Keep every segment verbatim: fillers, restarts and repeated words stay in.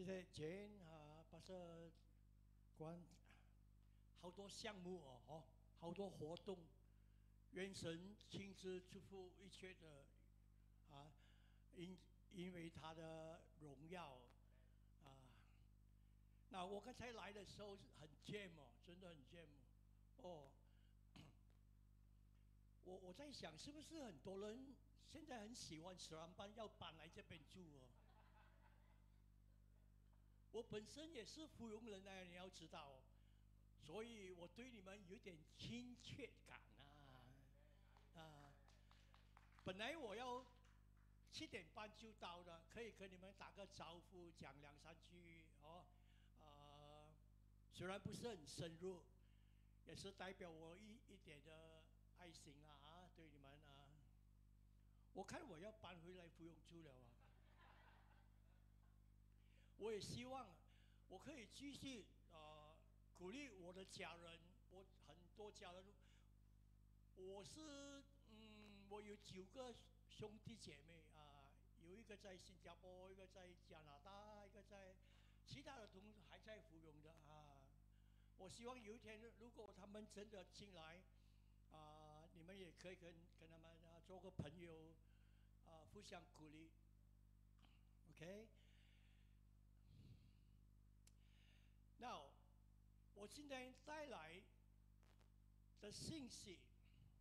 谢谢 Jane 啊，巴士关好多项目哦，哦，好多活动，愿神亲自祝福一切的啊，因因为他的荣耀啊。那我刚才来的时候很羡慕，真的很羡慕哦。我我在想，是不是很多人现在很喜欢石兰班，要搬来这边住哦？我本身也是芙蓉人呢，你要知道哦，所以我对你们有点亲切感啊啊！本来我要七点半就到的，可以跟你们打个招呼，讲两三句哦。呃，虽然不是很深入，也是代表我一一点的爱心啊啊，对你们啊。我看我要搬回来芙蓉住了啊。我也希望我可以继续呃鼓励我的家人，我很多家人，我是嗯，我有九个兄弟姐妹啊、呃，有一个在新加坡，一个在加拿大，一个在，其他的同还在芙蓉的啊。我希望有一天，如果他们真的进来，啊、呃，你们也可以跟跟他们啊做个朋友，啊、呃，互相鼓励 ，OK。那我今天带来的信息，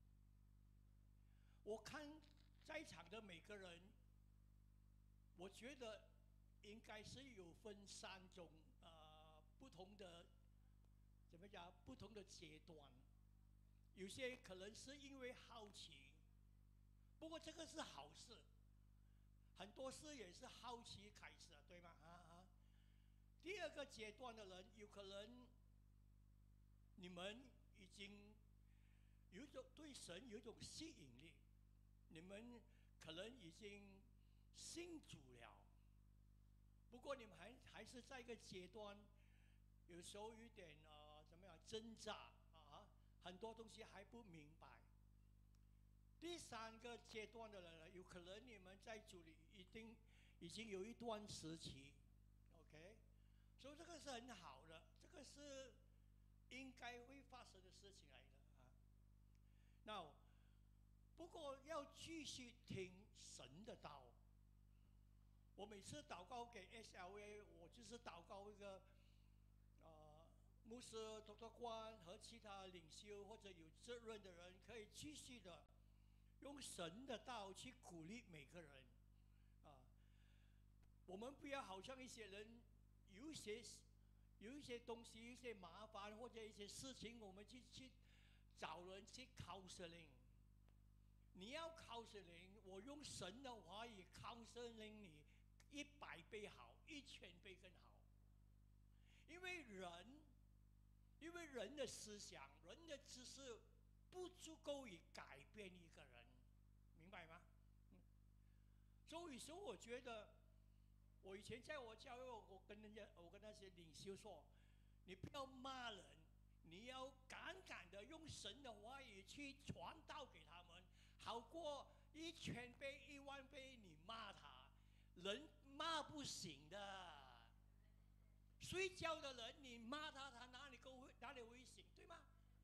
我看在场的每个人，我觉得应该是有分三种呃不同的，怎么讲？不同的阶段，有些可能是因为好奇，不过这个是好事，很多事也是好奇开始的，对吗？啊啊。第二个阶段的人，有可能你们已经有一种对神有一种吸引力，你们可能已经信主了，不过你们还还是在一个阶段，有时候有点呃怎么样挣扎啊，很多东西还不明白。第三个阶段的人呢，有可能你们在主里一定已经有一段时期 ，OK。所以这个是很好的，这个是应该会发生的事情来的啊。那不过要继续听神的道。我每次祷告给 S L A， 我就是祷告一个呃牧师、督督官和其他领袖或者有责任的人，可以继续的用神的道去鼓励每个人啊。我们不要好像一些人。有一些有一些东西，一些麻烦或者一些事情，我们去去找人去 counseling。你要 counseling，我用神的话语 counseling 你一百倍好，一千倍更好。因为人，因为人的思想、人的知识不足够以改变一个人，明白吗？嗯。所以说，我觉得。我以前在我教会，我跟人家，我跟那些领袖说，你不要骂人，你要敢敢的用神的话语去传道给他们，好过一千倍、一万倍你骂他，人骂不醒的。睡觉的人你骂他，他哪里够会哪里会醒，对吗？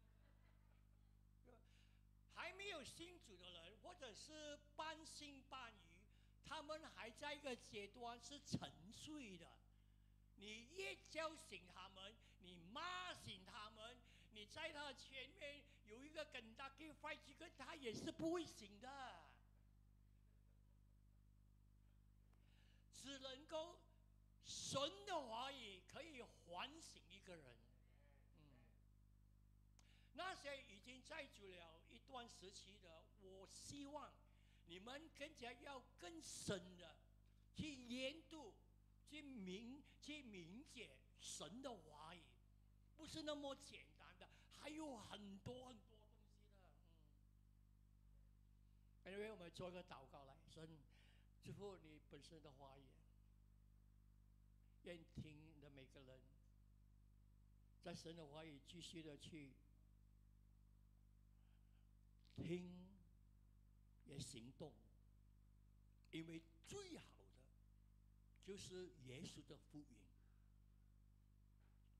还没有信主的人，或者是半信半疑。他们还在一个阶段是沉睡的，你越叫醒他们，你骂醒他们，你在他前面有一个跟他给 fight 这个，他也是不会醒的，只能够神的话语可以唤醒一个人。嗯，那些已经在主了一段时期的，我希望。你们更加要更深的去研读、去明、去明解神的话语，不是那么简单的，还有很多很多东西的。嗯，因为我们做一个祷告来，神祝福你本身的话语，愿听的每个人在神的话语继续的去听。也行动，因为最好的就是耶稣的福音。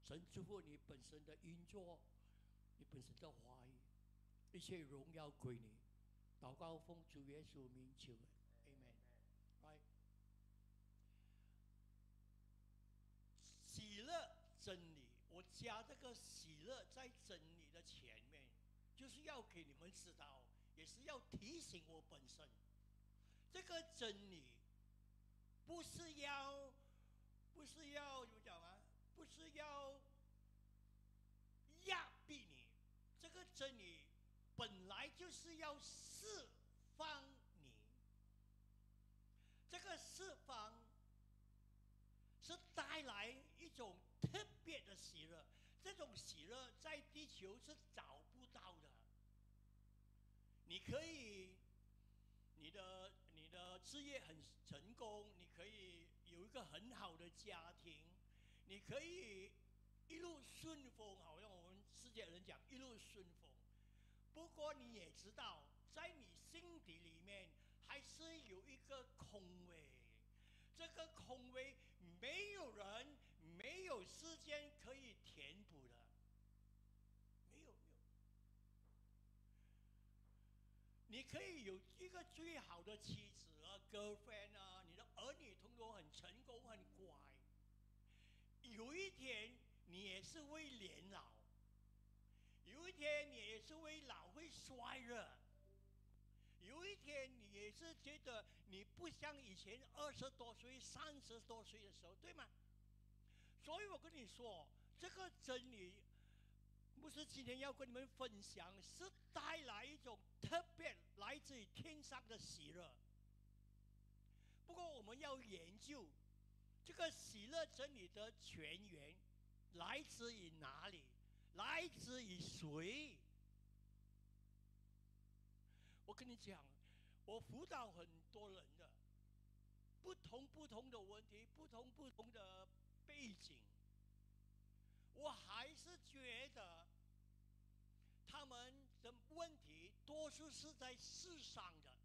神祝福你本身的运作，你本身的话语，一切荣耀归你。祷告奉主耶稣名求 ，Amen。Right。喜乐真理，我加这个喜乐在真理的前面，就是要给你们知道，也是要提醒我本身，这个真理不是要，不是要怎么讲啊？不是要压逼你，这个真理本来就是要释放你。这个释放是带来一种特别的喜乐，这种喜乐在地球是找不到的。你可以，你的你的事业很成功，你可以有一个很好的家庭，你可以一路顺风，好像我们世界人讲一路顺风。不过你也知道，在你心底里面还是有一个空位，这个空位没有人、没有时间可以填补的，没有没有。你可以有一个最好的妻子啊、girlfriend 啊，你的儿女通通很成功、很乖。有一天你也是会年老，有一天你也是会老会衰弱，有一天你也是觉得你不像以前二十多岁、三十多岁的时候，对吗？所以我跟你说，这个真理不是今天要跟你们分享，是带来一种特别来自于天上的喜乐。不过我们要研究这个喜乐真理的泉源来自于哪里，来自于谁？我跟你讲，我辅导很多人的，不同不同的问题，不同不同的背景，我还是觉得他们的问题多数是在世上的。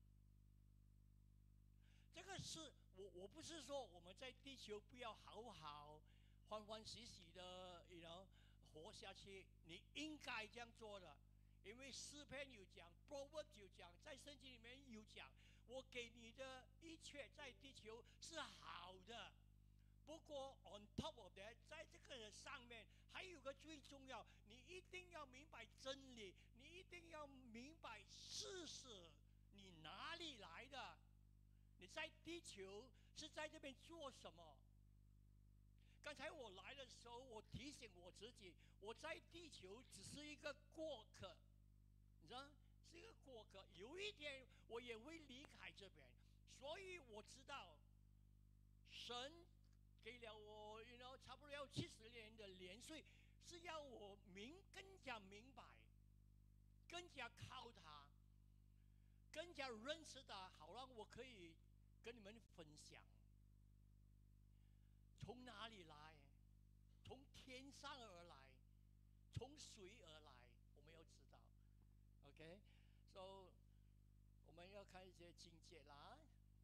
这个是我我不是说我们在地球不要好好欢欢喜喜的 you know 活下去，你应该这样做的。因为诗篇有讲 ，Proverbs 有讲，在圣经里面有讲，我给你的一切在地球是好的。不过 on top of that， 在这个上面还有个最重要，你一定要明白真理，你一定要明白事实，你哪里来的？你在地球是在这边做什么？刚才我来的时候，我提醒我自己，我在地球只是一个过客，你知道，是一个过客。有一天我也会离开这边，所以我知道，神给了我 you know 差不多要七十年的年岁，是要我明更加明白，更加靠他，更加认识他，好让我可以跟你们分享。从哪里来？从天上而来，从谁而来？我们要知道。OK，so、okay? 我们要看一些经节啦。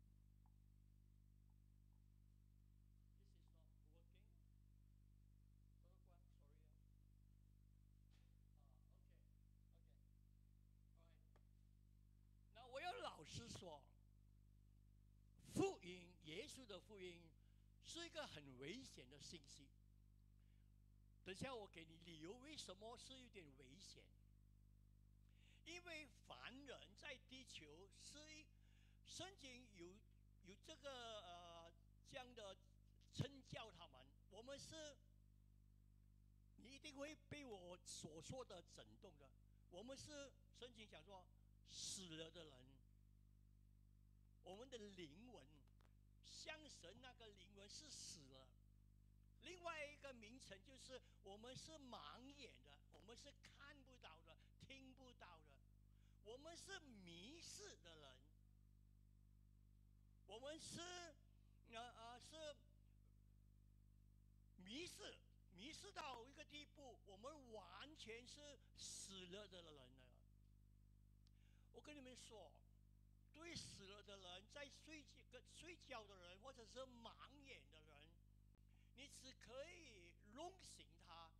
那我要老实说，福音，耶稣的福音是一个很危险的信息。等下我给你理由，为什么是有点危险？因为凡人在地球是圣经有有这个呃这样的称叫他们，我们是，你一定会被我所说的震动的。我们是圣经讲说死了的人，我们的灵魂像神那个灵魂是死了。另外一个名称就是我们是盲眼的，我们是看不到的，听不到的，我们是迷失的人，我们是呃呃是迷失，迷失到一个地步，我们完全是死了的人了。我跟你们说，对死了的人，在睡觉睡觉的人，或者是盲眼的人，你只可以弄醒他，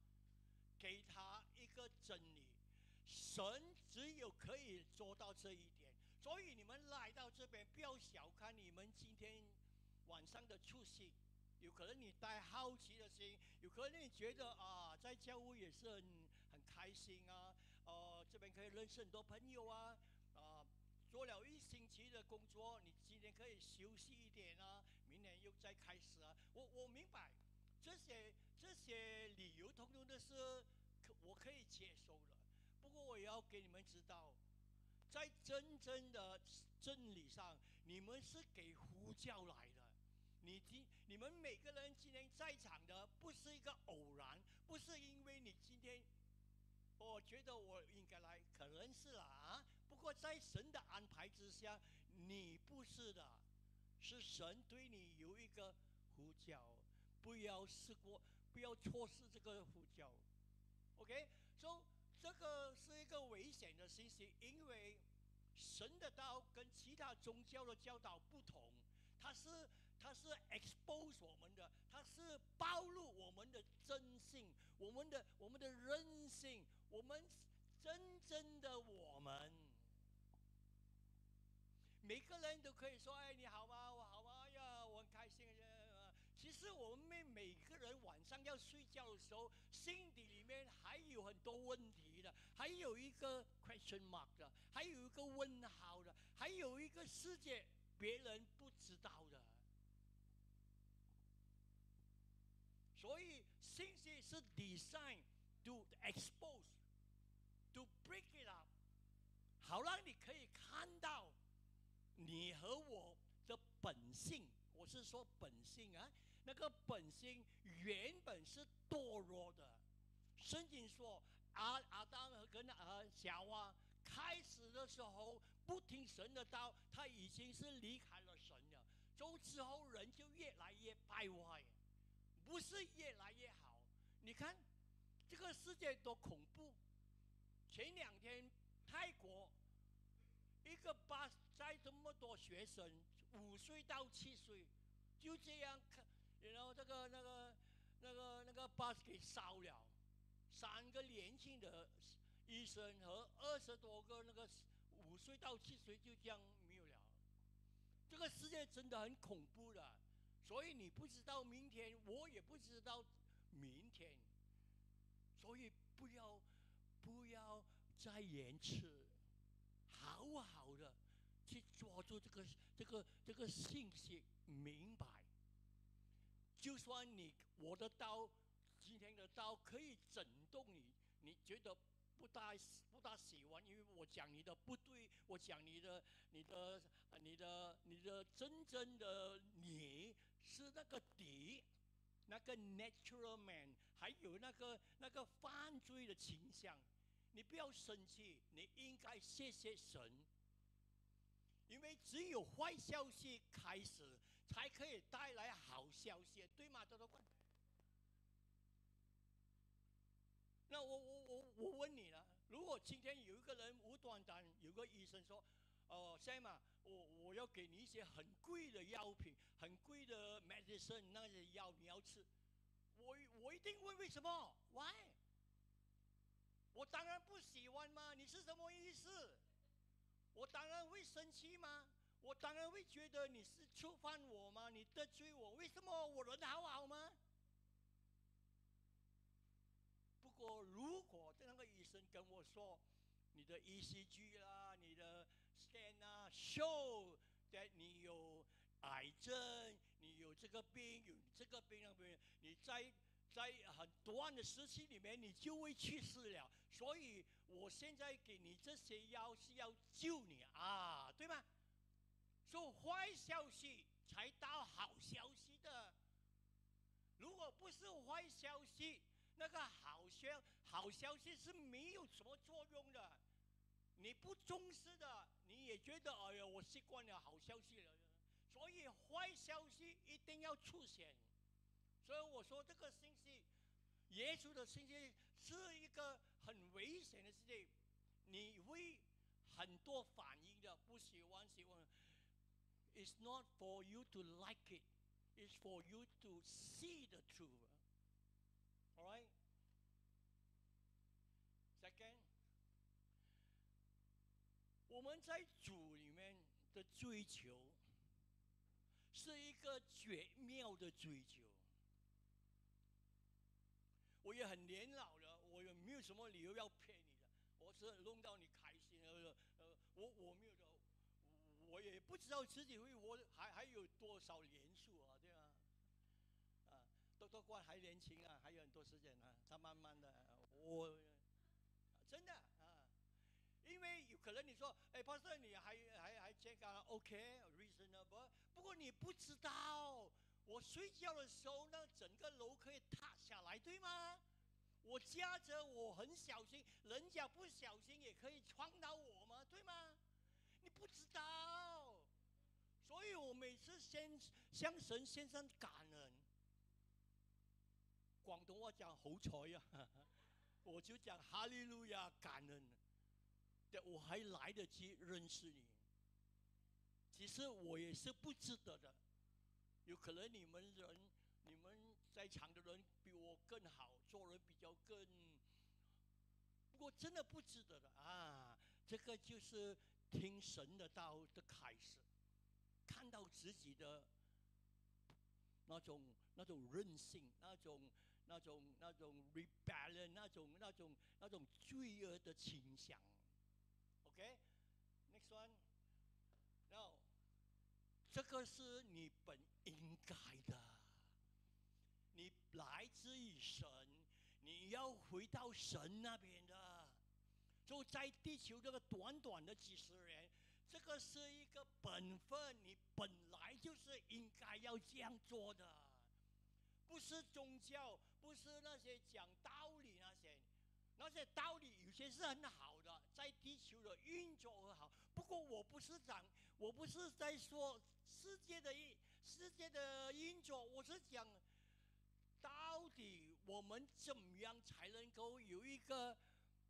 给他一个真理。神只有可以做到这一点，所以你们来到这边，不要小看你们今天晚上的出席。有可能你带好奇的心，有可能你觉得啊，在教会也是很很开心啊，呃，这边可以认识很多朋友啊，啊、做了一星期的工作，你今天可以休息一点啊，明年又再开始啊。我我明白这些这些理由，通通都是可我可以接受的。不过我也要给你们知道，在真正的真理上，你们是给呼叫来的。你今你们每个人今天在场的，不是一个偶然，不是因为你今天我觉得我应该来，可能是啦啊。不过在神的安排之下，你不是的，是神对你有一个呼叫，不要失过，不要错失这个呼叫。OK， 所、so, 这个是一个危险的信息，因为神的道跟其他宗教的教导不同，它是它是 expose 我们的，它是暴露我们的真性，我们的我们的人性，我们真正的我们。每个人都可以说：“哎，你好吗？我好吗？呀，我很开心。”其实我们每个人晚上要睡觉的时候，心底里面还有很多问题的，还有一个 question mark 的，还有一个问号的，还有一个世界别人不知道的。所以信息是 design to expose, to break it up， 好让你可以看到你和我的本性。我是说本性啊，那个本性原本是堕落的。圣经说阿阿当跟啊夏娃开始的时候不听神的道，他已经是离开了神了。从之后人就越来越败坏，不是越来越好。你看这个世界多恐怖！前两天泰国一个巴载这么多学生，五岁到七岁，就这样看，然后这个那个那个那个巴士给烧了，三个年轻的医生和二十多个那个五岁到七岁就这样没有了。这个世界真的很恐怖的，所以你不知道明天，我也不知道明天，所以不要不要再延迟。好好的去抓住这个这个这个信息，明白。就算你我的刀，今天的刀可以整动你，你觉得不大不大喜欢，因为我讲你的不对，我讲你的你的你的你的真正的你是那个敌，那个 natural man， 还有那个那个犯罪的倾向。你不要生气，你应该谢谢神，因为只有坏消息开始，才可以带来好消息，对吗？多多关。那我我我我问你了，如果今天有一个人无端端有个医生说，哦 ，Sam 啊，我我要给你一些很贵的药品，很贵的 medicine 那些药你要吃，我我一定问为什么 ？Why？我当然不喜欢嘛，你是什么意思？我当然会生气吗？我当然会觉得你是触犯我吗？你得罪我？为什么我人好好吗？不过如果那个医生跟我说，你的 E C G 啦，你的 scan 啊 show that 你有癌症，你有这个病，有这个病那个病，你在在很短的时期里面，你就会去世了。所以我现在给你这些药是要救你啊，对吗？所以坏消息才到好消息的。如果不是坏消息，那个好消好消息是没有什么作用的。你不重视的，你也觉得哎呀，我习惯了好消息了。所以坏消息一定要出现。所以我说这个信息，耶稣的信息是一个很危险的事情，你会很多反应的，不喜欢喜欢。It's not for you to like it, it's for you to see the truth. All right? 我们在主里面的追求，是一个绝妙的追求。我也很年老了，我也没有什么理由要骗你的。我是弄到你开心，呃呃，我我没有的，我也不知道自己会活还还有多少年数啊，对吧？啊，多多关还年轻啊，还有很多时间啊，他慢慢的，我真的啊。因为有可能你说，哎，巴士你还还还健康 ，OK，reasonable，、okay, 不过你不知道，我睡觉的时候，那整个楼可以塌下来，对吗？我夹着，我很小心，人家不小心也可以撞到我吗？对吗？你不知道，所以我每次先向神献上感恩。广东话讲好彩呀、啊，我就讲哈利路亚感恩。我还来得及认识你，其实我也是不值得的。有可能你们人，你们在场的人比我更好，做人比较更，不过真的不值得的啊！这个就是听神的道的开始，看到自己的那种那种任性，那种那种那种 rebellion， 那种那种那种罪恶的倾向。OK，next one， now， 这个是你本应该的，你来自于神，你要回到神那边的。就在地球这个短短的几十年，这个是一个本分，你本来就是应该要这样做的，不是宗教，不是那些讲道理那些。那些道理有些是很好的，在地球的运作很好。不过我不是讲，我不是在说世界的世界的运作，我是讲到底我们怎么样才能够有一个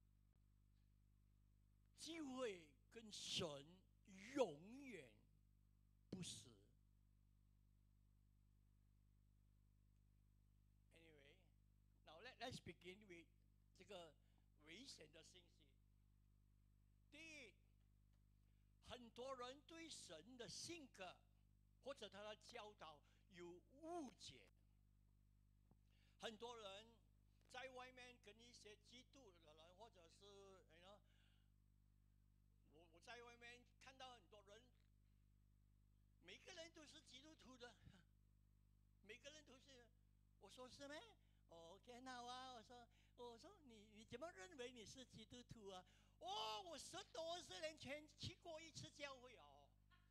机会跟神永远不死。Anyway, now let let's begin with 这个危险的信息。第一，很多人对神的性格或者他的教导有误解。很多人在外面跟一些基督的人，或者是哎呢，我我在外面看到很多人，每个人都是基督徒的，每个人都是。我说是咩？哦 ，OK， 好啊。我说，我说你你怎么认为你是基督徒啊？哦，我十多二十年前去过一次教会哦。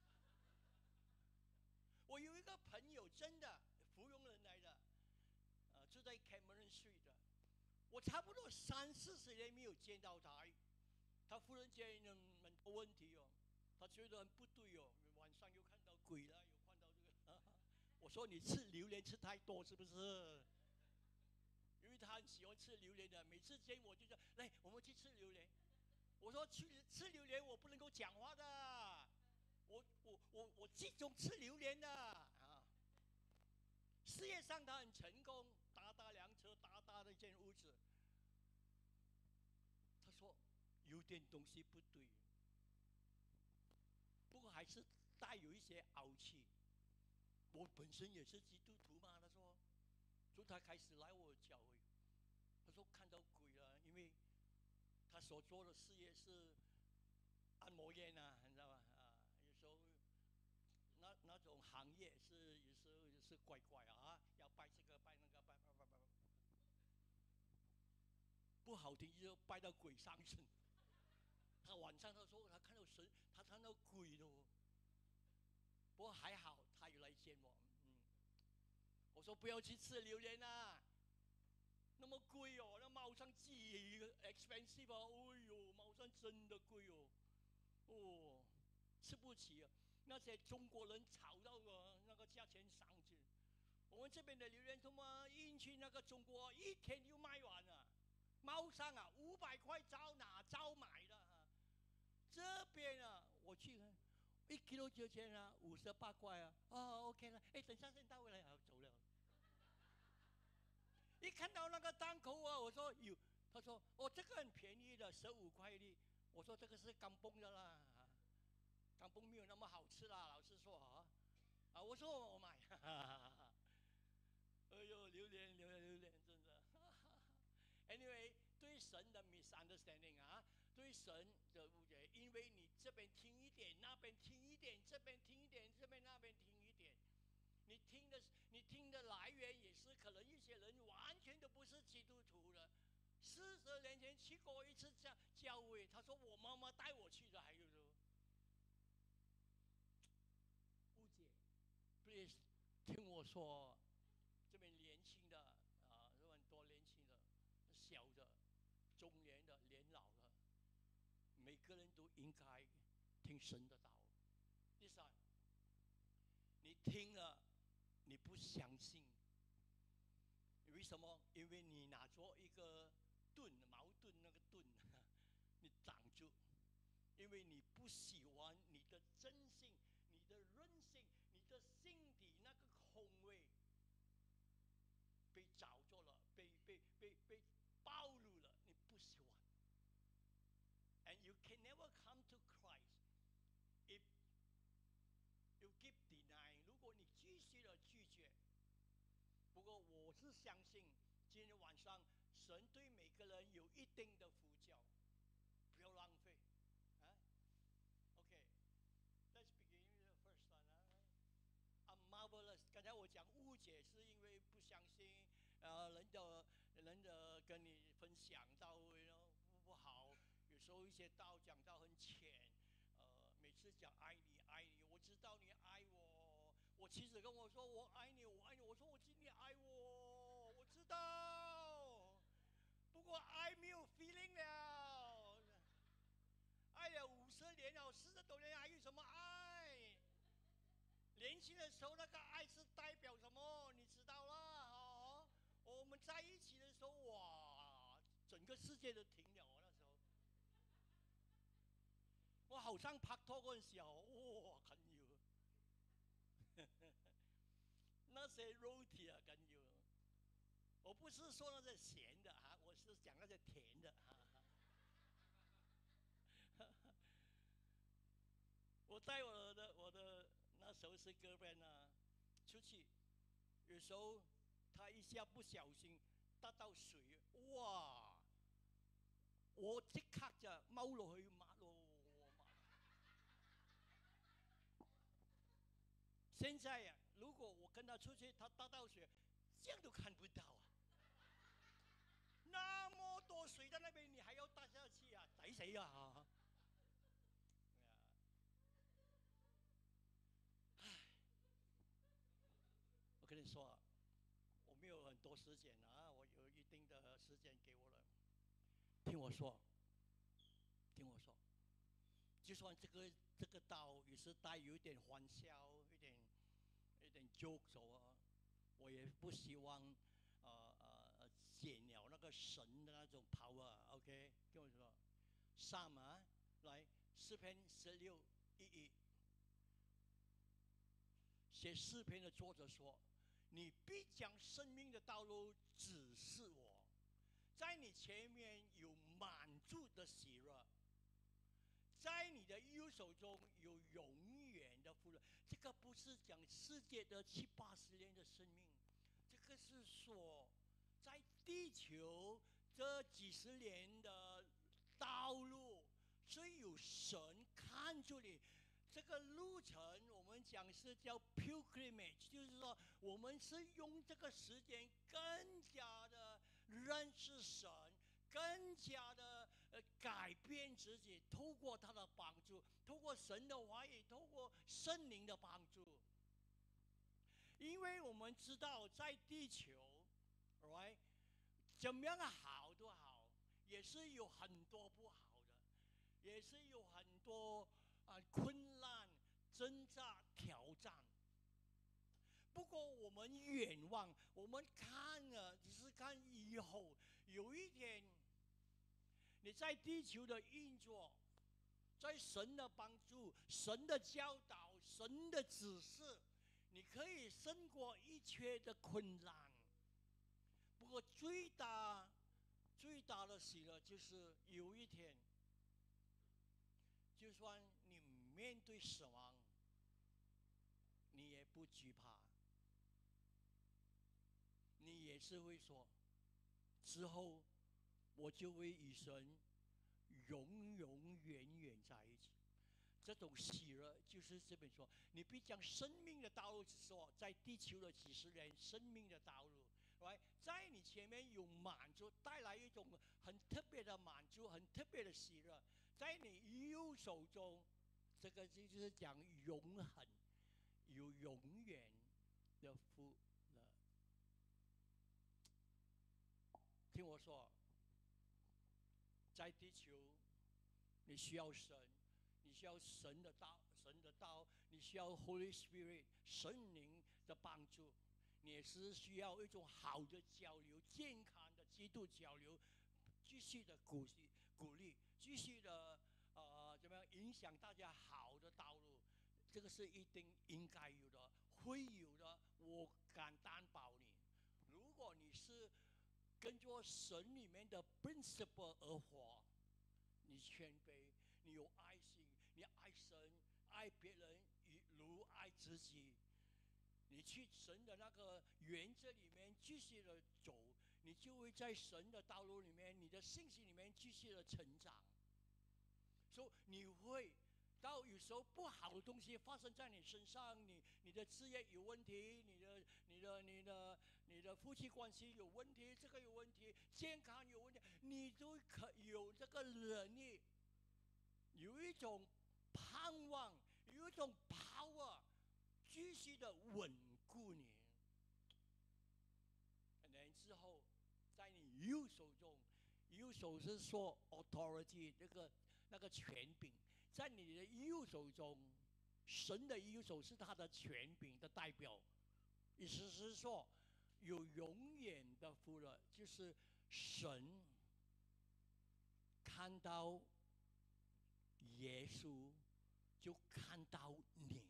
我有一个朋友，真的芙蓉人来的，呃，住在 Cameron Street 的。我差不多三四十年没有见到他，他忽然间有很多问题哦，他觉得很不对哦，晚上又看到鬼了，又看到这个。呵呵我说你吃榴莲吃太多是不是？因为他很喜欢吃榴莲的，每次见我就说来，我们去吃榴莲。我说去吃榴莲，我不能够讲话的，我我我我集中吃榴莲的啊。事业上他很成功，大大辆车，大大的一间屋子。他说有点东西不对，不过还是带有一些傲气。我本身也是基督徒嘛，他说，所以他开始来我教会。他说看到鬼了，因为他所做的事业是按摩院啊，你知道吧？啊，有时候那那种行业是有时候是怪怪啊，要拜这个拜那个拜拜拜拜，不好听就拜到鬼上身。他晚上他说他看到神，他看到鬼了。不过还好，他有来见我。嗯，我说不要去吃榴莲啊，那么贵哦，那猫山几 expensive 啊，哎呦，猫山真的贵哦，哦，吃不起啊。那些中国人炒到个那个价钱上去，我们这边的榴莲他妈运去那个中国一天就卖完了。猫山啊，五百块招哪招买的啊？这边啊，我去看。一 kilo 九千啊，五十八块啊，哦 ，OK 了，哎，等下先到回来，好走了。一看到那个档口啊，我说有，他说哦，这个很便宜的，十五块的。我说这个是刚崩的啦， 汤崩没有那么好吃啦，老实说啊，啊，我说我买，哈哈哈，哎呦，榴莲，榴莲，榴莲，真的。Anyway， 对神的 misunderstanding 啊，对神的误解，因为你这边听一点，那边听一点，这边听一点，这边那边听一点，你听的，你听的来源也是可能一些人完全都不是基督徒的。四十年前去过一次教教会，他说我妈妈带我去的，还有说误解。Please 听我说，这边年轻的啊，有很多年轻的、小的、中年的、年老的，每个人都应该听神的道。第三，你听了，你不相信，为什么？因为你拿着一个盾，矛盾那个盾，你挡住，因为你不喜欢你的真性、你的韧性、你的心底那个空位被找着了，被被被被暴露了，你不喜欢。And you can never come to Christ if you keep denying。如果你继续的拒绝，不过我是相信，今天晚上神对每个人有一定的呼叫，不要浪费。啊 ，OK，let's begin with the first one 啊。I'm marvelous。刚才我讲误解，是因为不相信，呃，人的人的跟你分享到不不好，有时候一些道讲到很浅，呃，每次讲爱你爱你，我知道你爱我，我妻子跟我说我爱你我爱你，我说我知你爱我，我知道，不过爱没有 feeling 了，爱了五十年了，四十多年还有什么爱？年轻的时候那个爱是代表什么？你知道了哦。我们在一起的时候，哇，整个世界都停了哦。那时候，我好像拍拖嗰陣時候，哇，緊要。那些 roti 啊，緊要。我不是說那些鹹的啊，我是講那些甜的啊。我帶我的我的那時候是 girlfriend 啊，出去，有時候他一下不小心搭到水，哇！我即刻就踎落去抹咯。現在呀、啊，如果我跟他出去，他搭到水，這樣都看不到啊！那麼多水在那邊，你還要搭下去啊？抵死啊！我跟你说、啊，我没有很多时间啊，我有一定的时间给我了。听我说，听我说，就算这个这个道也是带有一点欢笑，一点一点 joke 啊，我也不希望呃呃减了那个神的那种 power。OK， 跟我说，上啊，来诗篇十六一一，写诗篇的作者说。你必将生命的道路指示我，在你前面有满足的喜乐，在你的右手中有永远的福乐。这个不是讲世界的七八十年的生命，这个是说在地球这几十年的道路是有神看着你。这个路程我们讲是叫 pilgrimage， 就是说我们是用这个时间更加的认识神，更加的呃改变自己，透过他的帮助，透过神的话语，透过圣灵的帮助。因为我们知道在地球 ，right， 怎么样好都好，也是有很多不好的，也是有很多。啊，困难、挣扎、挑战。不过我们远望，我们看了，只是看以后有一天，你在地球的运作，在神的帮助、神的教导、神的指示，你可以胜过一切的困难。不过最大、最大的喜乐就是有一天。就算你面对死亡，你也不惧怕，你也是会说，之后我就会与神永永远远在一起。这种喜乐就是这边说，你必将生命的道路说，在地球的几十年，生命的道路，来在你前面有满足，带来一种很特别的满足，很特别的喜乐，在你右手中，这个就是讲永恒，有永远的福乐。听我说，在地球，你需要神。你需要神的道，神的道，你需要 Holy Spirit 神灵的帮助，你也是需要一种好的交流，健康的基督交流，继续的鼓励鼓励，继续的呃怎么样影响大家好的道路，这个是一定应该有的，会有的，我敢担保你。如果你是跟着神里面的 principle 而活，你谦卑，你有爱心，你爱神，爱别人如爱自己。你去神的那个原则里面继续的走，你就会在神的道路里面，你的信心里面继续的成长。所以你会到有时候不好的东西发生在你身上，你你的事业有问题，你的你的你的你的夫妻关系有问题，这个有问题，健康有问题，你都可有这个能力，有一种盼望，有一种 power， 继续的稳固你。然之后，在你右手中，右手是说 authority 那个那个权柄。在你的右手中，神的右手是他的权柄的代表，意思是说有永远的福乐，就是神看到耶稣就看到你，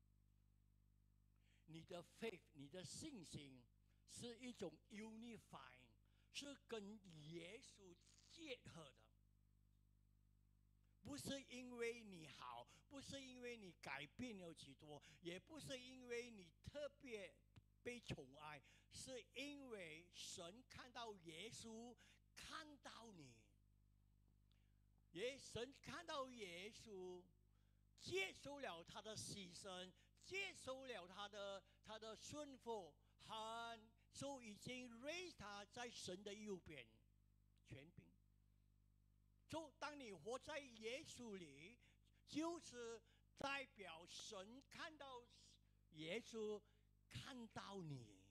你的 faith 你的信心是一种 unifying， 是跟耶稣结合的。不是因为你好，不是因为你改变了许多，也不是因为你特别被宠爱，是因为神看到耶稣，看到你，也神看到耶稣，接受了他的牺牲，接受了他的他的顺服，和就已经 raise 他在神的右边，权柄。就当你活在耶稣里，就是代表神看到耶稣，看到你，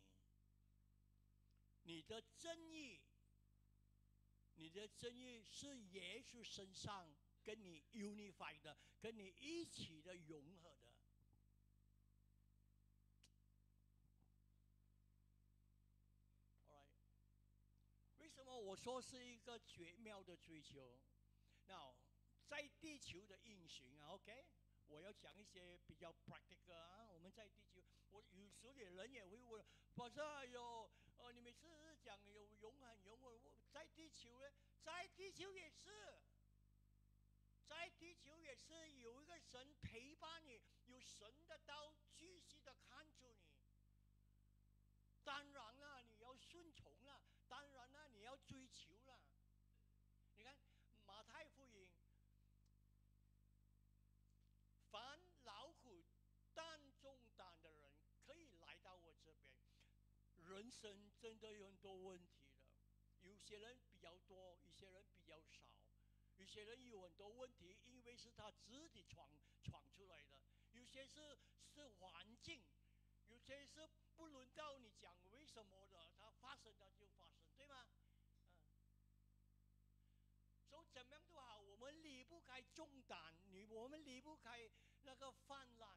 你的正义，你的正义是耶稣身上跟你 unify 的，跟你一起的融合的。Alright， 为什么我说是一个绝妙的追求？那在地球的运行啊 ，OK， 我要讲一些比较 practical 啊。我们在地球，我有时候有人也会问，法师有呃，你每次讲有永恒永恒，在地球呢，在地球也是，在地球也是有一个神陪伴你，有神的刀继续的看住你。当然了，你要顺从了，当然了，你要追求了。你看。马太福音，凡劳苦担重担的人，可以来到我这边。人生真的有很多问题的，有些人比较多，有些人比较少。有些人有很多问题，因为是他自己闯闯出来的；有些是是环境，有些是不轮到你讲为什么的，它发生它就发生，对吗？所以怎么样都好，我们离不开重担，你我们离不开那个泛滥，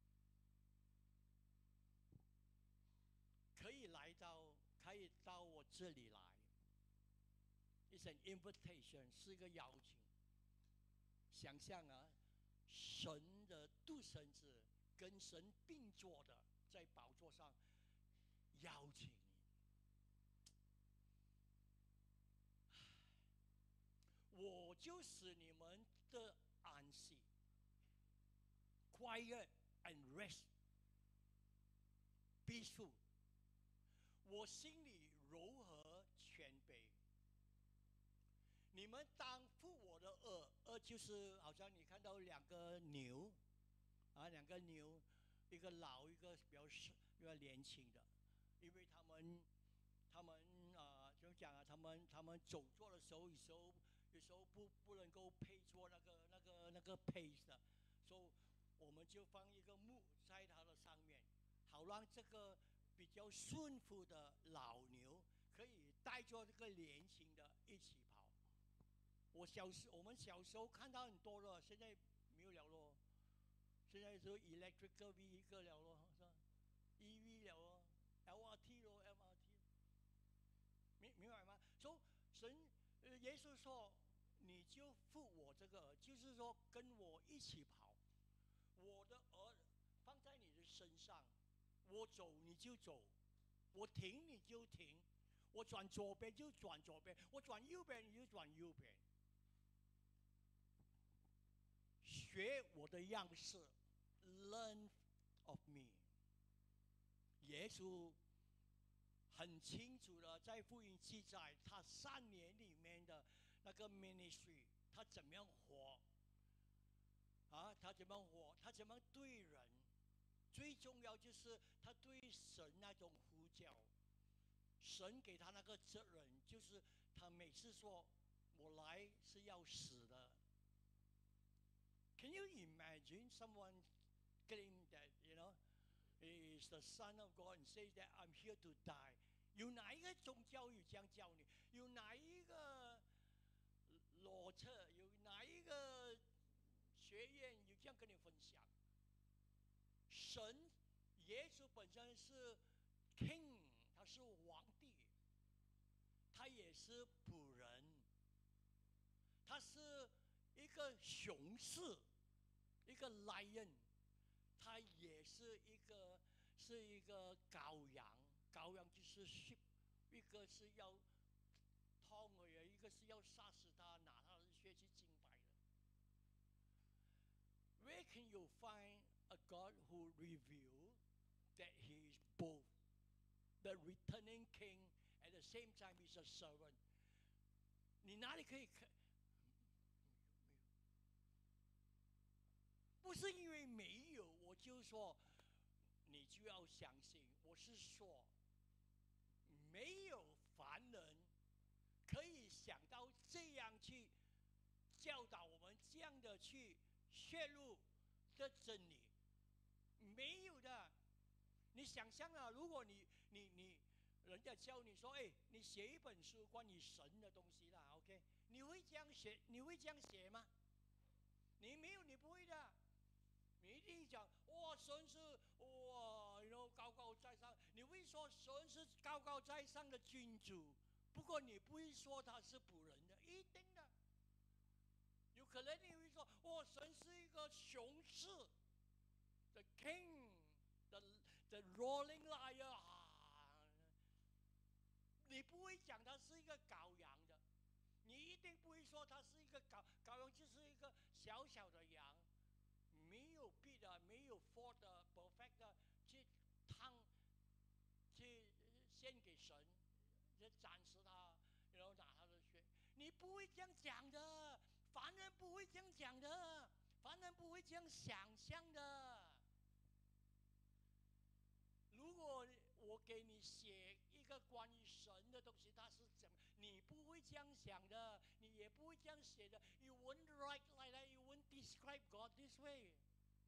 可以来到，可以到我这里来。It's an invitation， 是一个邀请。想象啊，神的独生子跟神并坐的，在宝座上邀请你。我就是你们的安息。 quiet and rest, peaceful。我心里柔和谦卑。你们当负我的恶，恶就是好像你看到两个牛，啊，两个牛，一个老，一个比较是比较年轻的，因为他们，他们啊、呃，怎么讲啊？他们他们走错的时候，有时候有时候不不能够配错那个那个那个 pace 的，所以我们就放一个木在它的上面，好让这个比较顺服的老牛可以带着这个年轻的一起跑。我小时我们小时候看到很多了，现在没有了咯。现在是 electrical vehicle 了咯，是吧 ？E V 了咯 ，L R T 咯 ，M R T， 明明白吗？所以神，呃，耶稣说，你就负我这个，就是说跟我一起跑，我的儿放在你的身上，我走你就走，我停你就停，我转左边就转左边，我转右边你就转右边。学我的样式 ，learn of me。耶稣很清楚的在福音记载，他三年里面的那个 ministry， 他怎么样活啊？他怎么样活？他怎么样对人？最重要就是他对神那种呼叫，神给他那个责任，就是他每次说：“我来是要死的。” Can you imagine someone claim that, you know, he is the Son of God and says that I'm here to die? 有哪一个宗教有这样教你？有哪一个逻辑？有哪一个学院有这样跟你分享？神，耶稣本身是 King， 他是皇帝，他也是仆人，他是一个雄狮，一个 lion， 它也是一个是一个羔羊，羔羊就是 sheep， 一个是要痛而一个是要杀死他，拿他的血去敬拜的。Where can you find a God who reveals that He is both the returning King at the same time He's a servant？ 你哪里可以看？不是因为没有，我就说你就要相信。我是说，没有凡人可以想到这样去教导我们，这样的去泄露的真理，没有的。你想象啊，如果你你你人家教你说，哎，你写一本书关于神的东西啦 ，OK？ 你会这样写？你会这样写吗？你没有，你不会的。你一定讲哇，神是哇，然后高高在上。你会说神是高高在上的君主，不过你不会说他是仆人的，一定的。有可能你会说，哇，神是一个雄狮 ，the king，the the rolling lion 啊，你不会讲他是一个羔羊的，你一定不会说他是一个羔羔羊，就是一个小小的羊。没有必的，没有 for 的 perfect 的去烫，去献给神，去展示他，然后拿他的血。你不会这样讲的，凡人不会这样讲的，凡人不会这样想象的。如果我给你写一个关于神的东西，它是怎么？你不会这样想的，你也不会这样写的。You won't write like that. You won't describe God this way.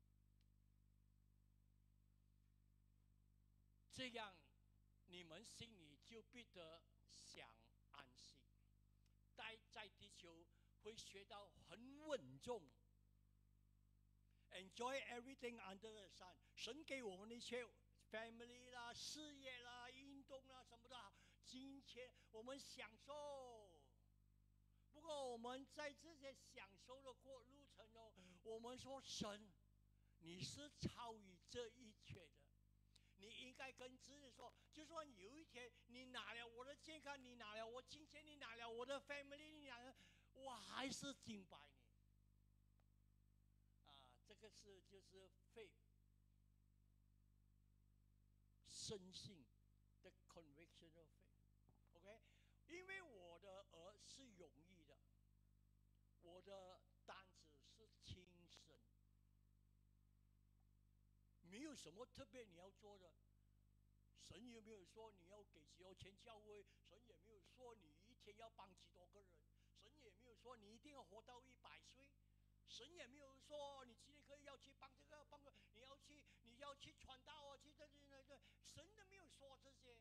这样，你们心里就必得享安息。待在地球会学到很稳重。Enjoy everything under the sun. 神给我们的一切。family 啦、事业啦、运动啦，什么的好，金钱我们享受。不过我们在这些享受的过路程中，我们说神，你是超于这一切的。你应该跟自己说，就算有一天你拿了我的健康，你拿了我金钱，你拿了我的 family， 你拿了，我还是敬拜你。啊，这个是就是 faith 深信的 conviction of faith，OK，、okay? 因为我的儿是容易的，我的担子是轻省，没有什么特别你要做的。神也没有说你要给几多钱教会，神也没有说你一天要帮几多个人，神也没有说你一定要活到一百岁，神也没有说你今天可以要去帮这个帮个，你要去你要去传道啊，去这这那个，神都没有说这些，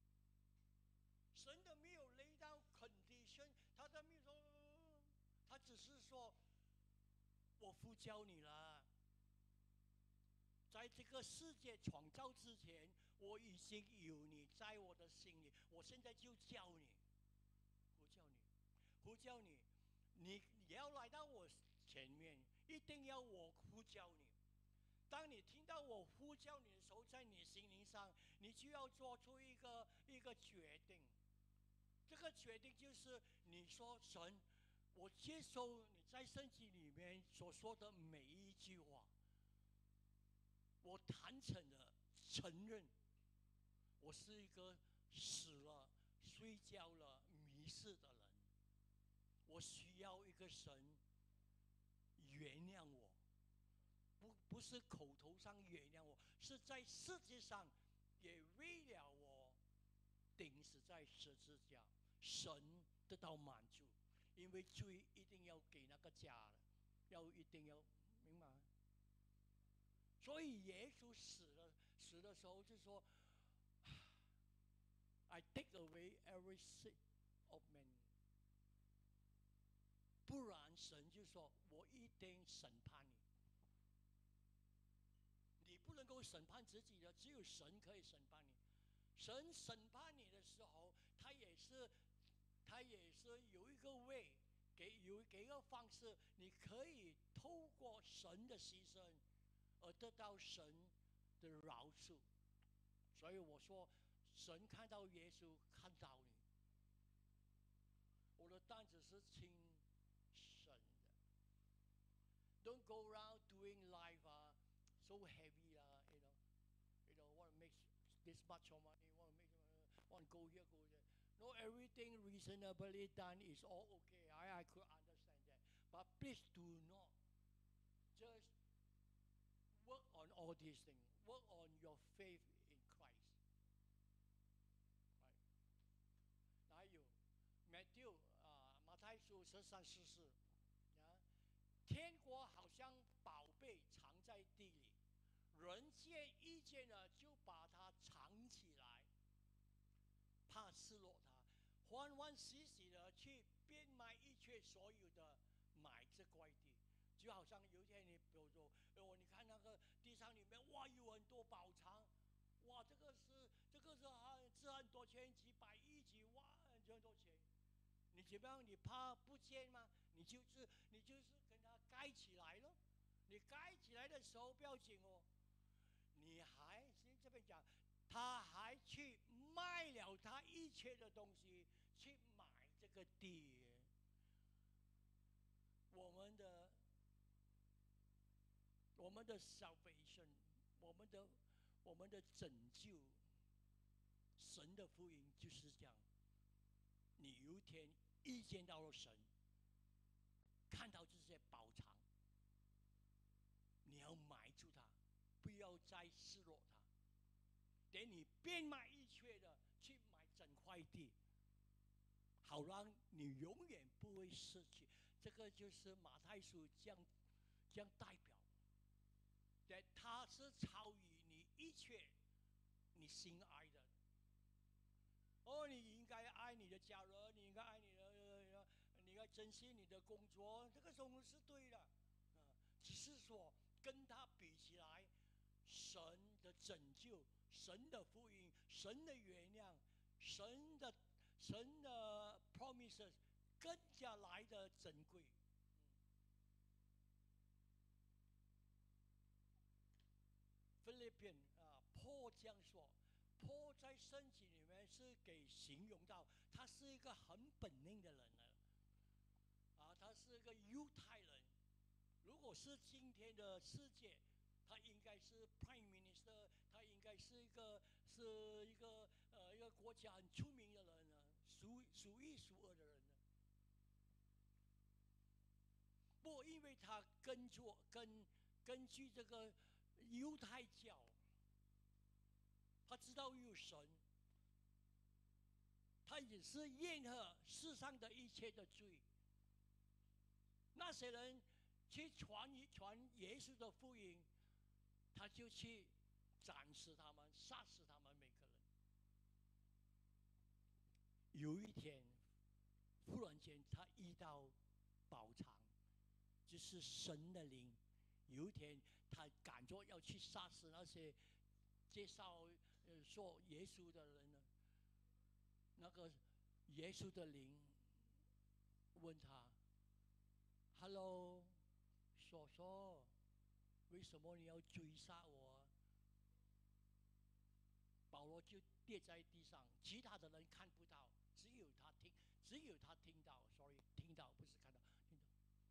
神都没有 lay down condition， 他都没有说，他只是说，我呼叫你了。在这个世界创造之前，我已经有你在我的心里，我现在就叫你，呼叫你，呼叫你，你也要来到我前面，一定要我呼叫你。当你听到我呼叫你的时候，在你心灵上，你就要做出一个一个决定。这个决定就是你说神，我接受你在圣经里面所说的每一句话。我坦诚的承认，我是一个死了、睡觉了、迷失的人。我需要一个神原谅我，不不是口头上原谅我，是在世界上也为了我钉死在十字架，神得到满足，因为罪一定要给那个家的，要一定要明白。所以耶稣死了，死的时候就说 ：“I take away every sin of man。”不然神就说：“我一定审判你。”你不能够审判自己的，只有神可以审判你。神审判你的时候，他也是，他也是有一个way，给有给一个方式，你可以透过神的牺牲。而得到神的饶恕，所以我说，神看到耶稣，看到你，我的担子是轻省的。Don't go around doing life uh, so heavy uh, you know, you know, want to make this much of money, want to make, uh, want to go here, go there. Not everything reasonably done is all okay. I I could understand that, but please do not just work on all these things. Work on your faith in Christ. Right? 还有 Matthew 啊，马太书十三十四啊，天国好像宝贝藏在地里，人见一见了就把它藏起来，怕失落它，欢欢喜喜的去变卖一切所有的，买这块地。就好像有一天你比如说，哦，你看那个地上里面，哇，有很多宝藏，哇，这个是这个是很值很多钱，几百亿、几万，很多钱。你怎么样？你怕不见吗？你就是你就是跟它盖起来了。你盖起来的时候不要紧哦，你还先这边讲，他还去卖了他一切的东西，去买这个地。我们的。我们的 salvation， 我们的我们的拯救，神的福音就是这样。你有一天遇见到了神，看到这些宝藏，你要埋住它，不要再失落它。等你变卖一切的去买整块地，好让你永远不会失去。这个就是马太书这样这样代表。他是超于你一切你心爱的。哦，你应该爱你的家人，你应该爱你的，你应该珍惜你的工作，这个东西是对的。啊，只是说跟他比起来，神的拯救、神的福音、神的原谅、神的神的 promises 更加来的珍贵。Philippian 啊，坡这样说，坡在圣经里面是给形容到他是一个很本命的人了，啊，他是一个犹太人， 如果是今天的世界，他应该是 Prime Minister，他应该是一个是一个呃一个国家很出名的人呢，数数一数二的人呢。不过，因为他跟着根根据这个犹太教，他知道有神，他也是厌恶世上的一切的罪。那些人去传传耶稣的福音，他就去斩死他们，杀死他们每个人。有一天，忽然间他遇到宝藏，就是神的灵。有一天，他赶着要去杀死那些介绍呃说耶稣的人呢。那个耶稣的灵问他 ：“Hello， 叔叔，为什么你要追杀我？”保罗就跌在地上，其他的人看不到，只有他听，只有他听到。Sorry， 听到不是看到，听到。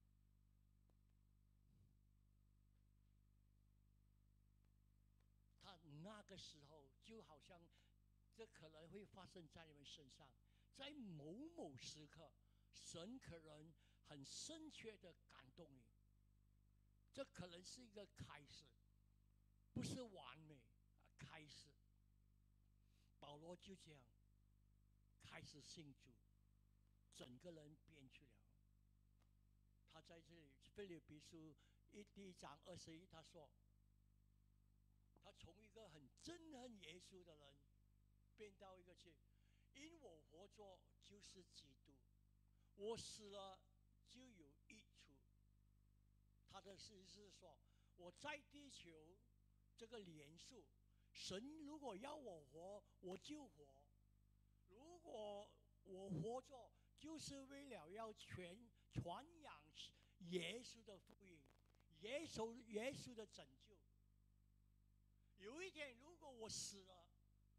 他那个时候就好像，这可能会发生在你们身上，在某某时刻，神可能很深切的感动你。这可能是一个开始，不是完美，开始。保罗就这样开始信主，整个人变去了。他在这里腓立比书一第一章二十一，他说，他从一个很憎恨耶稣的人，变到一个去，因我活着就是基督，我死了就有益处。他的意思是说，我在地球这个年数，神如果要我活，我就活。如果我活着，就是为了要传传扬耶稣的福音，耶稣耶稣的拯救。有一天，如果我死了，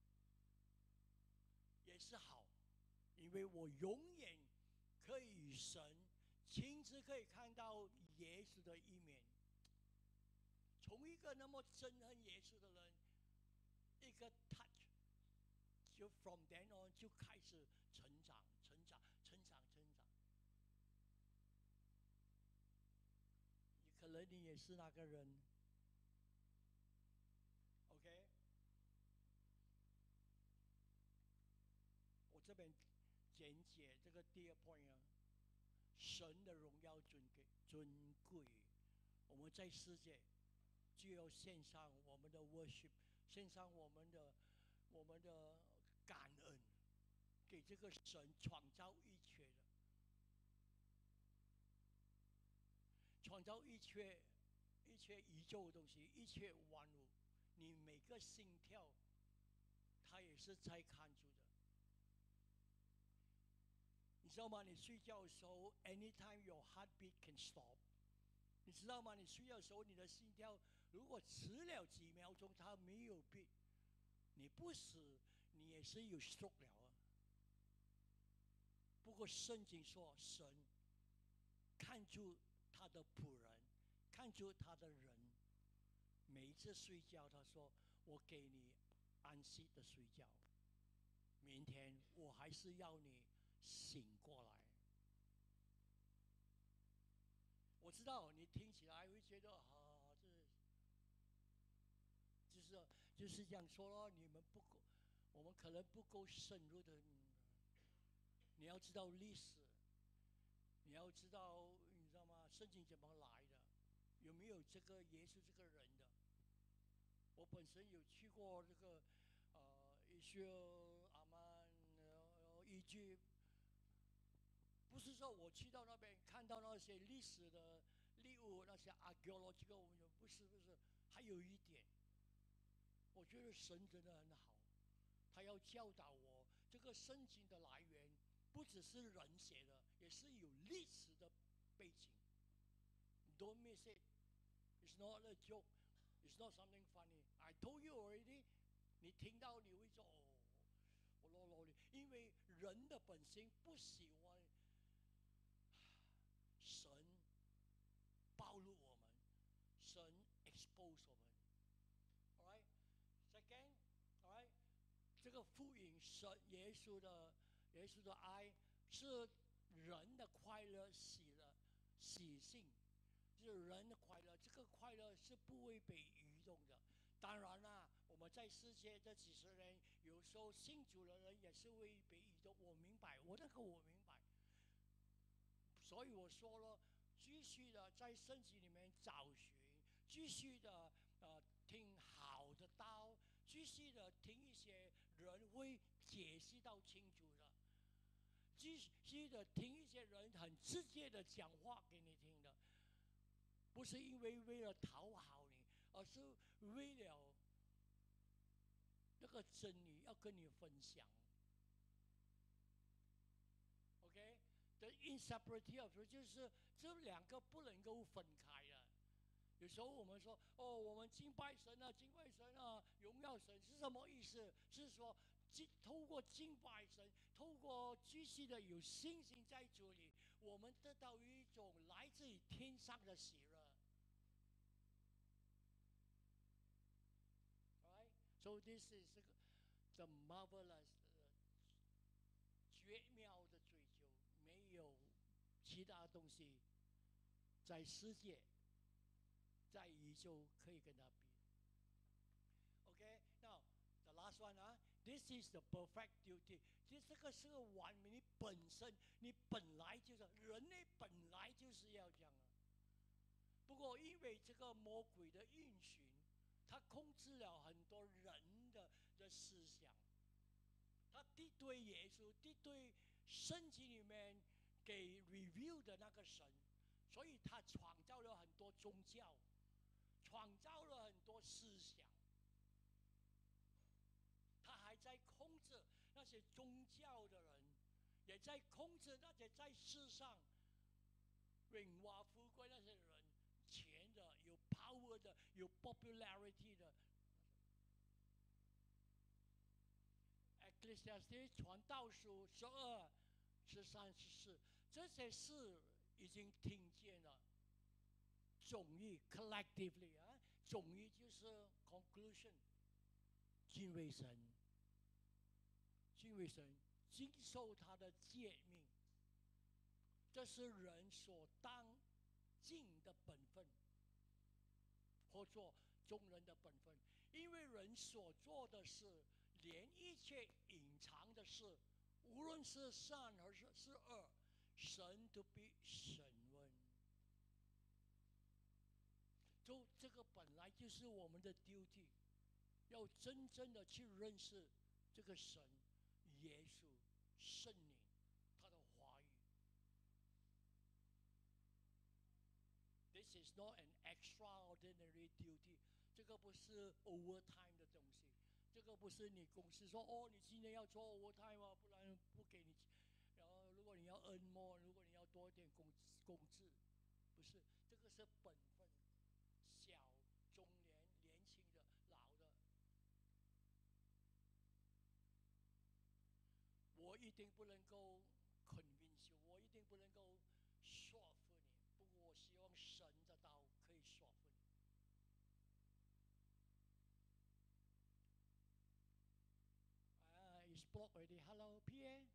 也是好，因为我永远可以与神亲自可以看到耶稣的一面。从一个那么憎恨耶稣的人，一个 touch， 就 from then on 就开始成长，成长，成长，成长。可能你也是那个人 ，OK？ 我这边简解这个第二 point 啊，神的荣耀尊贵尊贵，我们在世界就要献上我们的 worship， 献上我们的我们的感恩，给这个神创造一切的，创造一切一切宇宙的东西，一切万物，你每个心跳，他也是在看住的。你知道吗？你睡觉的时候 ，anytime your heartbeat can stop。你知道吗？你睡觉的时候，你的心跳如果迟了几秒钟，它没有 beat，你不死，你也是有 stroke 了啊。不过圣经说，神看住他的仆人，看住他的人，每一次睡觉，他说：“我给你安息的睡觉，明天我还是要你醒过来。”我知道你听起来会觉得啊，这就是就是这样说咯。你们不够，我们可能不够深入的。你要知道历史，你要知道，你知道吗？圣经怎么来的？有没有这个耶稣这个人的？我本身有去过这个呃，伊斯阿曼呃，依据。不是说我去到那边看到那些历史的历物，那些 archaeological， 我们不是不是。还有一点，我觉得神真的很好，他要教导我，这个圣经的来源不只是人写的，也是有历史的背景。Don't miss it. It's not a joke. It's not something funny. I told you already. 你听到你会说哦，我啰啰哩，因为人的本性不喜欢神暴露我神 expose 我们。All right, second, all right， 这个福音神耶稣的耶稣的爱是人的快乐喜乐喜性，就是人的快乐，这个快乐是不会被移动的。当然啦，我们在世界这几十年，有时候信主的人也是会被移动，我明白，我那个我明白。所以我说了，继续的在圣经里面找寻，继续的呃听好的道，继续的听一些人会解析到清楚的，继续的听一些人很直接的讲话给你听的，不是因为为了讨好你，而是为了那个真理要跟你分享。OK。The inseparability of 就是这两个不能够分开的。有时候我们说哦，我们敬拜神啊，敬拜神啊，荣耀神是什么意思？是说透过敬拜神，透过继续的有信心在主里，我们得到一种来自于天上的喜乐。Alright, so this is the marvelous 绝妙的追求。没有其他东西在世界、在宇宙可以跟它比。OK， now the last one 啊 ，This is the perfect duty。其实这个是个完美，你本身你本来就是人类，本来就是要这样啊。不过因为这个魔鬼的运行，他控制了很多人的的思想，他敌对耶稣，敌对圣经里面给 review 的那个神，所以他创造了很多宗教，创造了很多思想，他还在控制那些宗教的人，也在控制那些在世上荣华富贵那些人，钱的、有 power 的、有 popularity 的。Ecclesiastes 传道书十二、十三、十四，这些事已经听见了。总义 collectively 啊，总义就是 conclusion， 敬畏神，敬畏神，经受他的诫命，这是人所当尽的本分，或做众人的本分。因为人所做的事，连一切隐藏的事，无论是善还是是恶，神都必审问。就这个本来就是我们的 duty， 要真正的去认识这个神、耶稣、圣灵，他的话语。This is not an extraordinary duty， 这个不是 overtime 的东西，这个不是你公司说哦，你今天要做 overtime 啊，不然不给你。然后如果你要 earn more， 如果你要多一点工工资，不是，这个是本分。小、中年、年轻的、老的，我一定不能够 convince 我一定不能够说服你。不过我希望神的道可以说服你。啊 ，is blocked already。Hello, P A。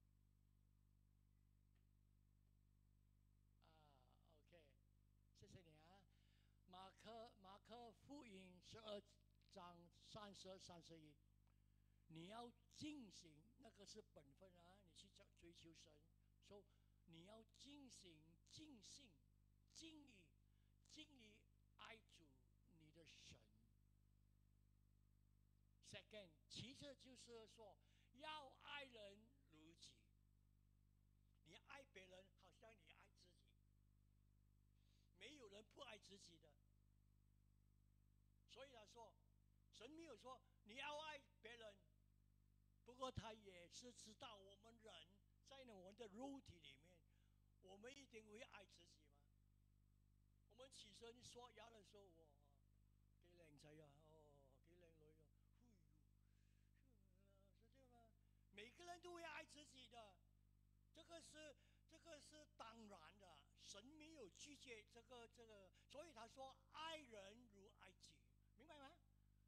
啊 ，OK， 谢谢你啊。马可马可福音十二章三十三十一，你要进行那个是本分啊，你去追求神，说你要进行尽性、尽力、尽力爱主你的神。Second， 其次就是说要爱人如己，你爱别人好像你爱自己。没有人不爱自己的，所以他说，神没有说你要爱别人，不过他也是知道我们人在我们的肉体里面，我们一定会爱自己吗？我们起身刷牙的时候，哇，幾靚仔啊，哦，幾靚女啊，是這樣嗎？每個人都會愛自己的，這個是這個是当然的，神没有拒绝这个这个，所以他说爱人如爱己，明白吗？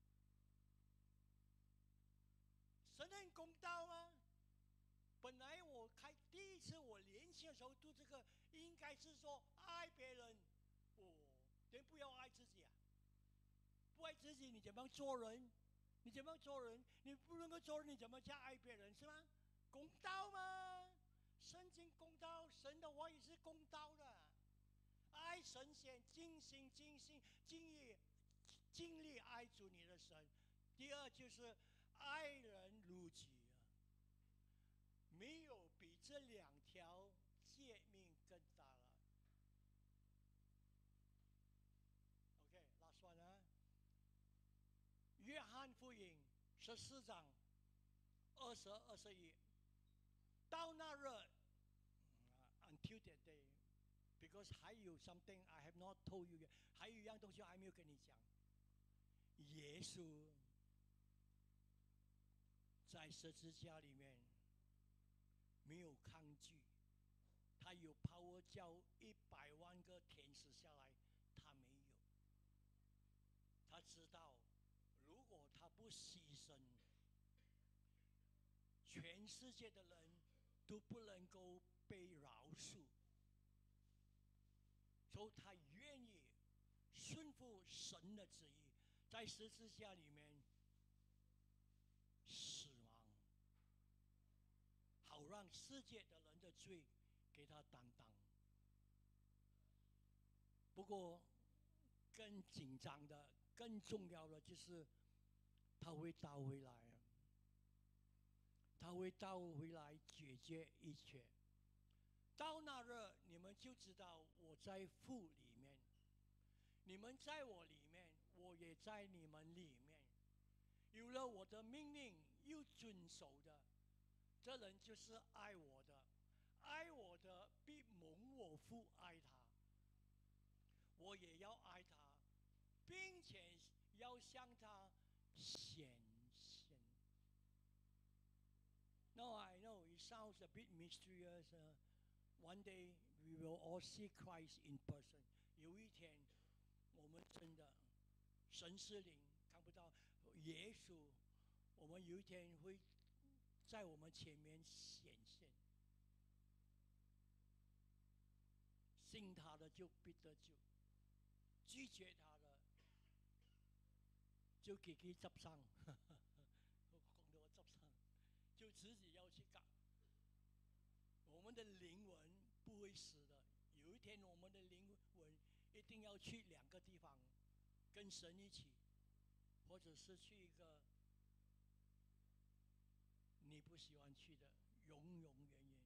神很公道吗？本来我开第一次我年轻的时候读这个，应该是说爱别人，哦，人不要爱自己啊！不爱自己，你怎么做人？你怎么做人？你不能够做人，你怎么去爱别人？是吗？公道吗？圣经公道，神的话语是公道的。爱神先，尽心尽心尽意尽力爱主你的神。第二就是爱人如己啊，没有比这两条诫命更大了。OK，last one 啊。约翰福音十四章二十二十一，到那日、uh,，until that day，because 还有 something I have not told you yet， 还有一样东西还没有跟你讲。耶稣在十字架里面没有抗拒，他有 power 叫一百万个天使下来，他没有。他知道，如果他不牺牲，全世界的人都不能够被饶恕，所以他愿意顺服神的旨意，在十字架里面死亡，好让世界的人的罪给他担当。不过，更紧张的、更重要的就是，他会倒回来。他会倒回来解决一切。到那日，你们就知道我在父里面，你们在我里面，我也在你们里面。有了我的命令又遵守的，这人就是爱我的。爱我的必蒙我父爱他，我也要爱他，并且要向他显现。No, I know it sounds a bit mysterious. Uh, one day we will all see Christ in person. 有一天，我们真的神是灵，看不到耶稣。我们有一天会在我们前面显现。信他的就必得救，拒绝他的就给佢執生。講到我執生。就自己要去改。我们的灵魂不会死的，有一天我们的灵魂一定要去两个地方，跟神一起，或者是去一个你不喜欢去的，永永远远。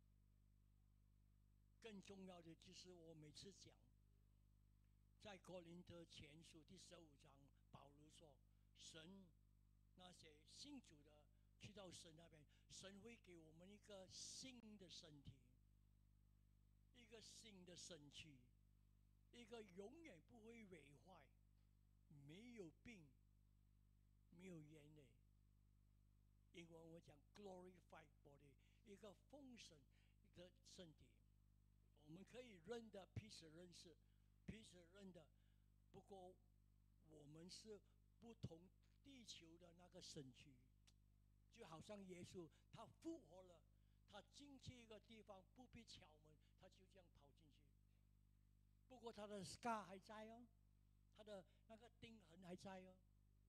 更重要的就是我每次讲，在哥林多前书第十五章，保罗说，神那些信主的。去到神那边，神会给我们一个新的身体，一个新的身躯，一个永远不会毁坏、没有病、没有眼泪。英文我讲 glorified body， 一个丰盛的身体，我们可以认得彼此认识，彼此认得。不过我们是不同地球的那个身躯。就好像耶稣他复活了，他进去一个地方不必敲门，他就这样跑进去。不过他的 scar 还在哦，他的那个钉痕还在哦。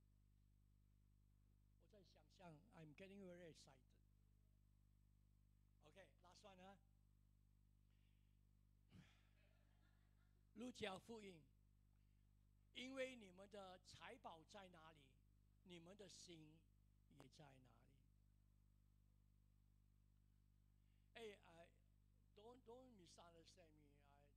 我在想象 ，I'm getting very excited。OK，last one 啊。路加福音，因为你们的财宝在哪里，你们的心也在哪里。Hey, I don't don't misunderstand me. I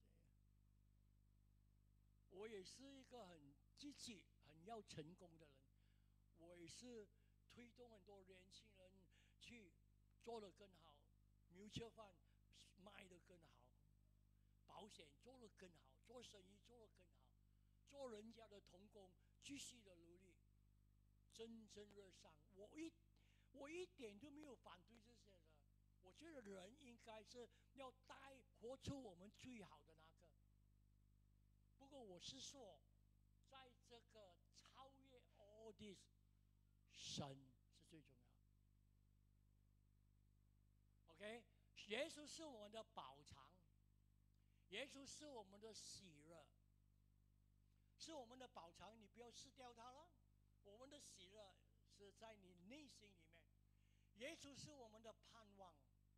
我也是一个很积极、很要成功的人，我也是推动很多年轻人去做得更好 ，mutual fund 卖得更好，保险做得更好，做生意做得更好，做人家的同工，继续的努力，蒸蒸日上。我一我一点都没有反对这些的。 我觉得人应该是要带活出我们最好的那个。不过我是说，在这个超越 all this， 神是最重要的。OK， 耶稣是我们的宝藏，耶稣是我们的喜乐，是我们的宝藏，你不要失掉它了。我们的喜乐是在你内心里面，耶稣是我们的盼望，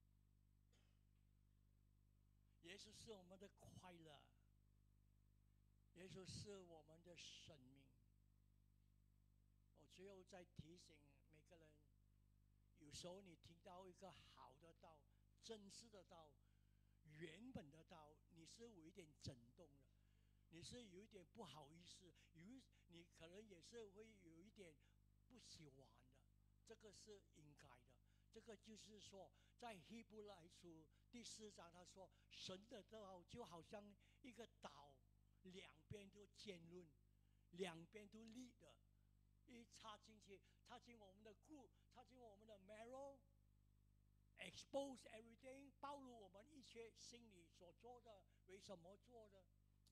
耶稣是我们的快乐，耶稣是我们的生命。我最后再提醒每个人，有时候你听到一个好的道、真实的道、原本的道，你是有一点震动的，你是有一点不好意思，有你可能也是会有一点不喜欢的，这个是应该的。这个就是说，在希伯来书第四章，他说神的道就好像一个刀，两边都尖锐，两边都利的，一插进去，插进我们的骨，插进我们的 marrow，expose everything， 暴露我们一切心里所做的，为什么做的，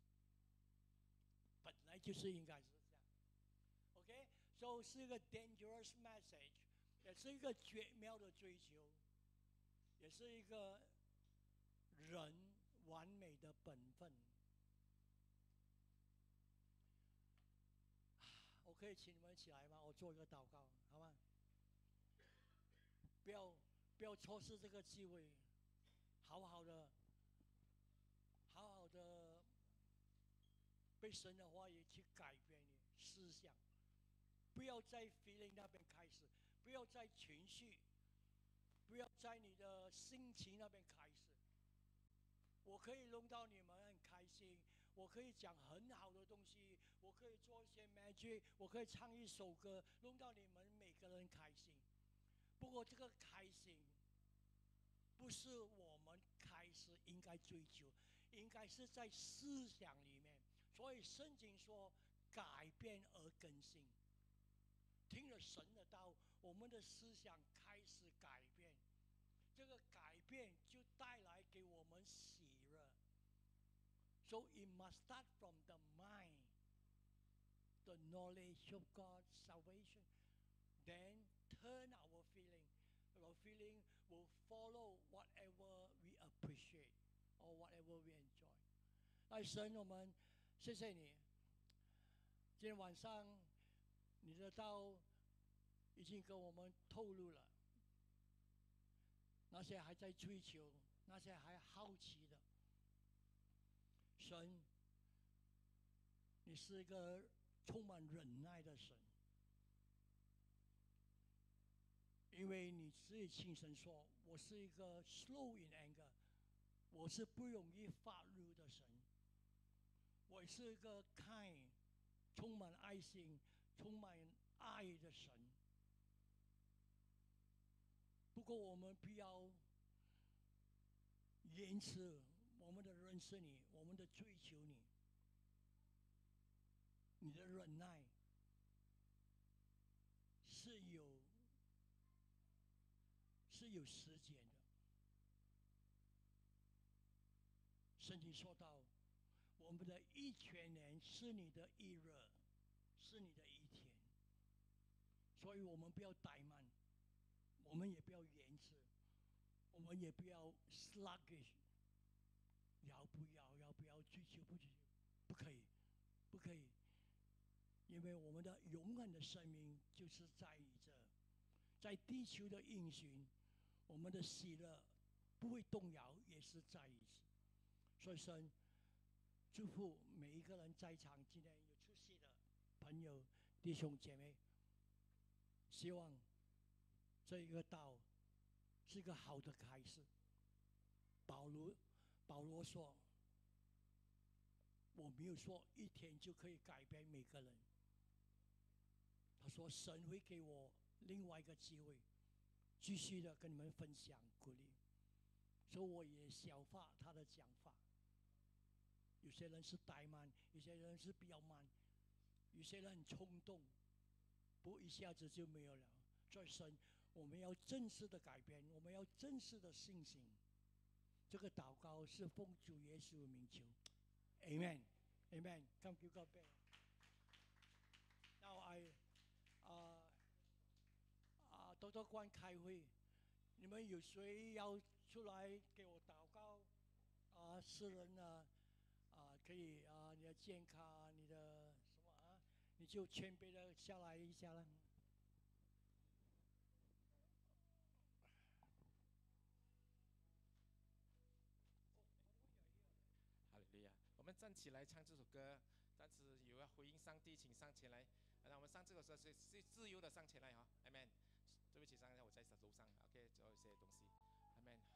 本来就是应该是这样。OK， 所以是一个 dangerous message， 也是一个绝妙的追求，也是一个人完美的本分。我可以请你们起来吗？我做一个祷告，好吗？不要不要错失这个机会，好好的，好好的被神的话语去改变你思想，不要在 feeling 那边开始，不要在情绪，不要在你的心情那边开始。我可以弄到你们很开心，我可以讲很好的东西，我可以做一些 magic， 我可以唱一首歌，弄到你们每个人开心。不过这个开心不是我们开始应该追求，应该是在思想里面。所以圣经说改变而更新，听了神的道，我们的思想开始改变，这个改变就带来给我们喜乐。So it must start from the mind, the knowledge of God's salvation. Then turn our feeling. Our feeling will follow whatever we appreciate or whatever we enjoy. 爱神，我们谢谢你。今天晚上你的道已经跟我们透露了，那些还在追求，那些还好奇的，神，你是一个充满忍耐的神，因为你自己亲身说，我是一个 slow in anger， 我是不容易发怒的神，我是一个 kind， 充满爱心、充满爱的神。不过我们不要延迟我们的认识你，我们的追求你，你的忍耐是有是有时间的。圣经说到，我们的一千年是你的一日，是你的一天，所以我们不要怠慢，我们也不要延迟，我们也不要 sluggish， 要不要要不要追求不追求，不可以，不可以，因为我们的永恒的生命就是在于这，在地球的运行，我们的喜乐不会动摇，也是在于此。所以神祝福每一个人在场今天有出席的朋友弟兄姐妹，希望这一个道是一个好的开始。保罗保罗说，我没有说一天就可以改变每个人，他说神会给我另外一个机会，继续的跟你们分享鼓励，所以我也效法他的讲法。有些人是怠慢，有些人是比较慢，有些人很冲动，不一下子就没有了。所以神我们要正式的改变，我们要正式的信心。这个祷告是奉主耶稣的名求 ，Amen, Amen. Come give God praise. Now I 啊啊，多多关开会，你们有谁要出来给我祷告？啊，私人啊啊，可以啊，你的健康，你的什么啊，你就谦卑的下来一下了。 哈利路亚！我们站起来唱这首歌，但是有要回应上帝，请上前来。那我们上这个时候是是自由的上前来哈，阿门。对不起，上一下我在楼上 ，OK， 做一些东西，阿门。